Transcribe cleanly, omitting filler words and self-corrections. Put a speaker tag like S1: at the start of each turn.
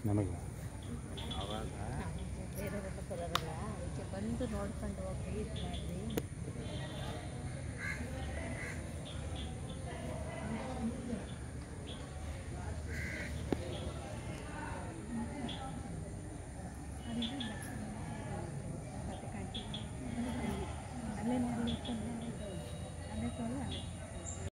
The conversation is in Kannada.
S1: ನನಗೆ
S2: ಅವಾಗ
S3: ಬೇರೆಯವರೆಲ್ಲ ಬರೋರಲ್ಲ ಅದಕ್ಕೆ ಬಂದು ನೋಡ್ಕೊಂಡು ಹೋಗ್ರಿ ಇದು ಮಾಡಿರಿ. ಮತ್ತೆ ಕಂಟಿನ್ಯೂ ಅಲ್ಲೇ ನೋಡಿ ಅಲ್ಲೇ